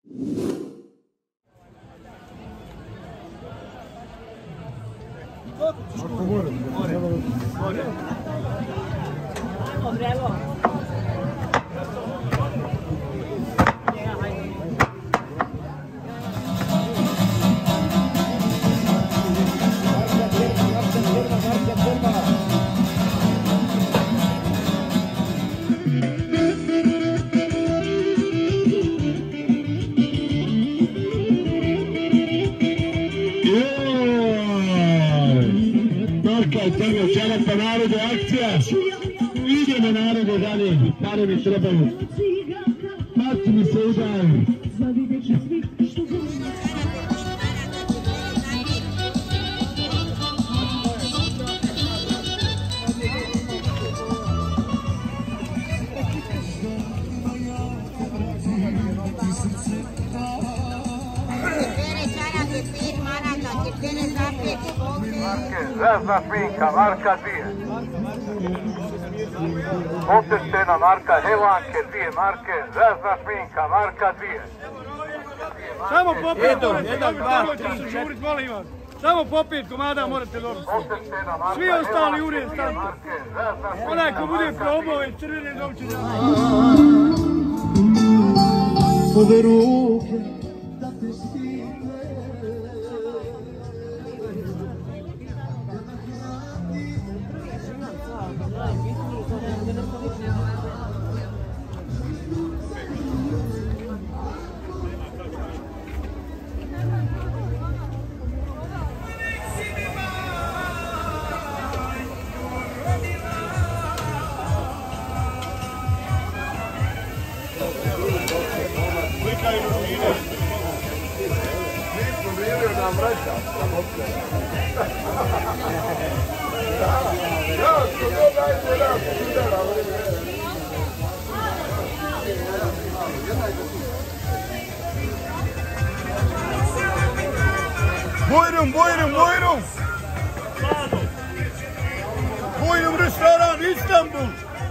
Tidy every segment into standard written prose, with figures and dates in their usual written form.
Pa narode, akcija! Idemo narode dalje, pare mi trebaju. Marci mi se udaju. Zvezna šminka, marka 2. Oteštena marka Helanke, 2 marke. Zvezna šminka, marka 2. Samo po 5, samo po 5 komada morate dobiti. Svi ostali urije stavite. Onaj ko bude probao i crvene dobće da... Ove ruke da te stine. Buyurun, buyurun, buyurun. Buyurun restoran İstanbul.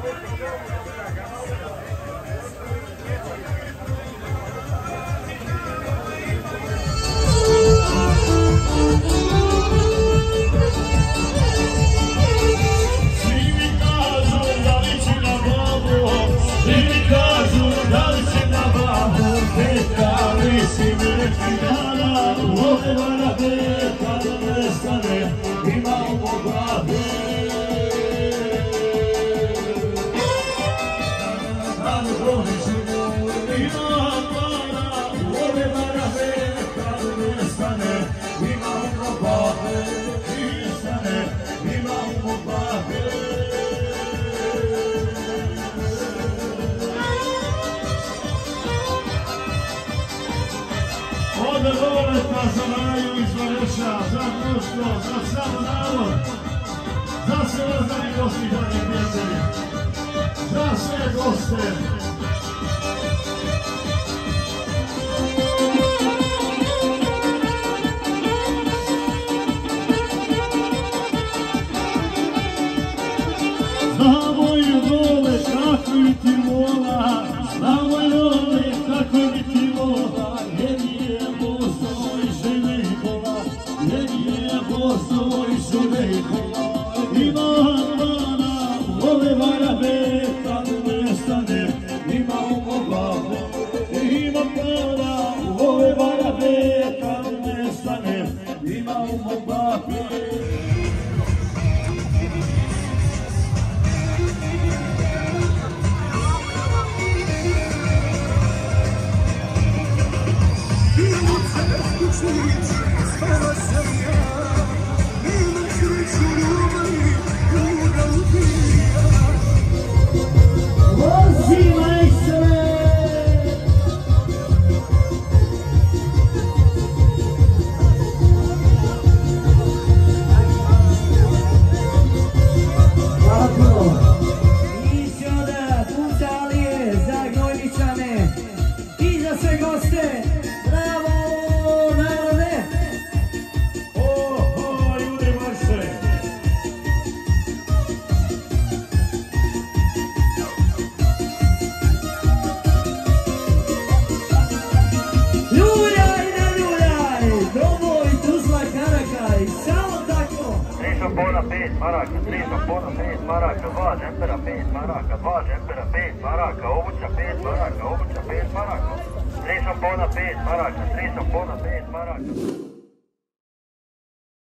Ode voleta za Maju iz Vareša, za društvo, za sam narod, za sve razdani gosti, dragi prijatelji, za sve goste. Znamo i vole kako ti vola, znamo i vole kako ti vola, jer je Bosno i Želejkola, jer je Bosno i Želejkola. Ima mana, vole varabe, kad nestane, ima umobave, ima para, vole varabe, kad nestane, ima umobave. šampona 5 maraka, 3 šampona 5 maraka, 2 džempera 5 maraka, 2 džempera 5 maraka, obuća 5 maraka, obuća 5 maraka, 3 šampona 5 maraka, 3 šampona 5 maraka.